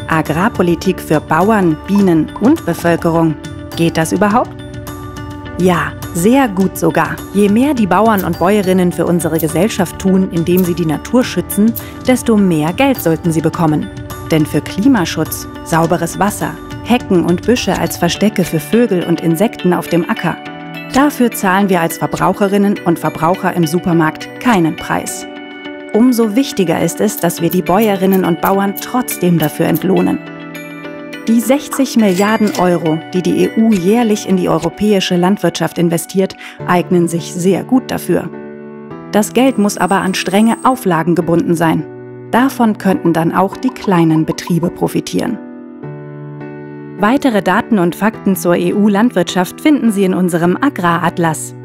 Agrarpolitik für Bauern, Bienen und Bevölkerung. Geht das überhaupt? Ja, sehr gut sogar. Je mehr die Bauern und Bäuerinnen für unsere Gesellschaft tun, indem sie die Natur schützen, desto mehr Geld sollten sie bekommen. Denn für Klimaschutz, sauberes Wasser, Hecken und Büsche als Verstecke für Vögel und Insekten auf dem Acker, dafür zahlen wir als Verbraucherinnen und Verbraucher im Supermarkt keinen Preis. Umso wichtiger ist es, dass wir die Bäuerinnen und Bauern trotzdem dafür entlohnen. Die 60 Milliarden Euro, die die EU jährlich in die europäische Landwirtschaft investiert, eignen sich sehr gut dafür. Das Geld muss aber an strenge Auflagen gebunden sein. Davon könnten dann auch die kleinen Betriebe profitieren. Weitere Daten und Fakten zur EU-Landwirtschaft finden Sie in unserem Agraratlas.